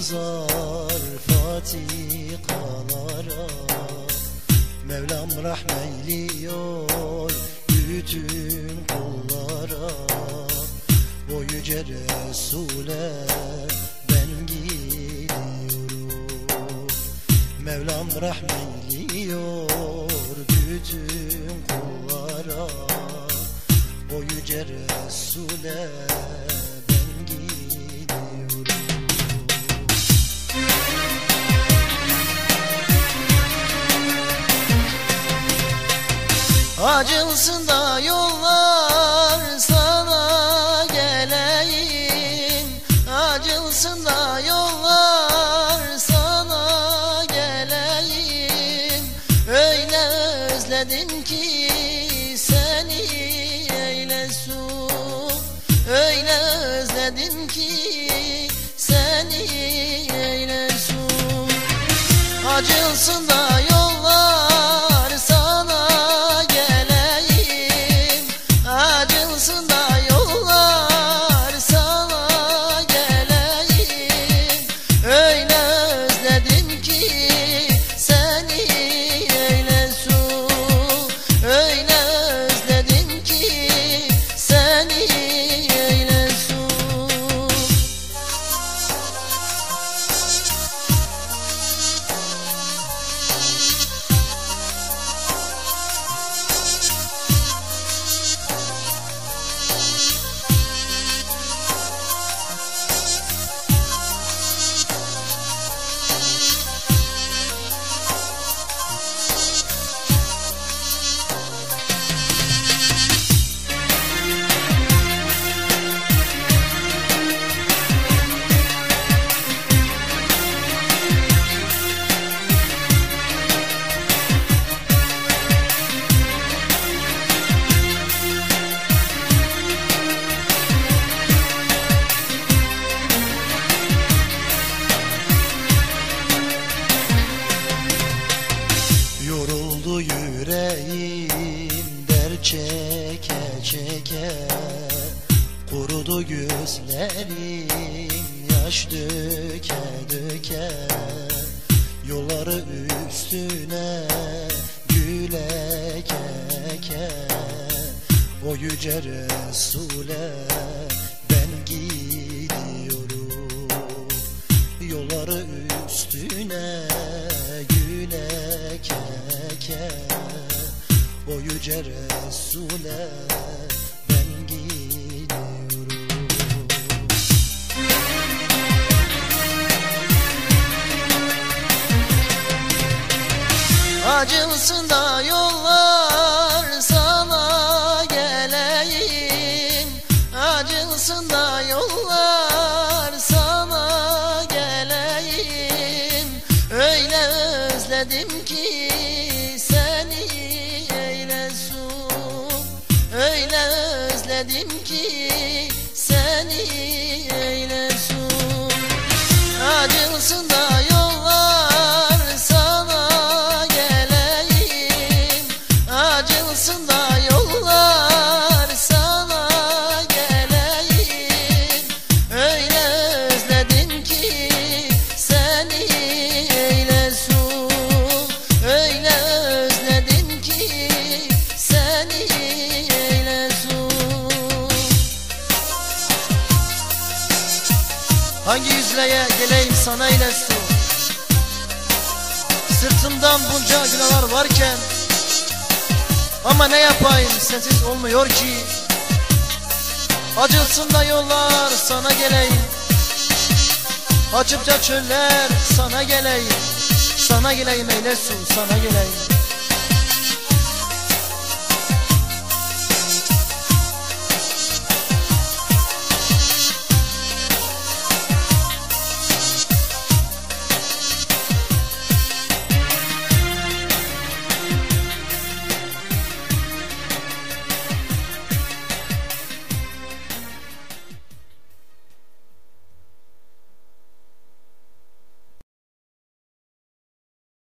uzar fatikalara. Mevlam rahmeyliyor bütün kullara. O yüce Resul'e ben gidiyorum. Mevlam rahmeyliyor bütün kullara. O yüce Resul'e ben gidiyorum. Acılsın da yollar sana geleyim. Acılsın da yollar sana geleyim. Öyle özledim ki seni eylesun. Öyle özledim ki seni eylesun. Acılsın da yollar sana geleyim. Acılsın da yollar sana geleyim. Öyle özledim ki seni eylesun. Öyle özledim ki seni eylesun. Yoruldu yüreğim dert çeke çeke. Kurudu gözlerim yaş döke döke. Yolları üstüne güle keke. O yüce Resul'e ben gidiyorum. Yolları üstüne güle keke. O yüce Resul'e ben gidiyorum. Acılsın da yollar sana geleyim. Acılsın da yollar sana geleyim. Öyle özledim ki seni eylesun. Öyle özledim ki seni eylesun. Acılsın da yollar sana geleyim. Acılsın da yollar sana geleyim. Öyle özledim ki seni eylesun. Öyle özledim ki seni eylesun. Hangi yüzleye geleyim sana eylesun? Sırtımdan bunca günahlar varken, ama ne yapayım sensiz olmuyor ki. Acılsın da yollar sana geleyim. Açıkça çöller sana geleyim. Sana geleyim eylesun, sana geleyim.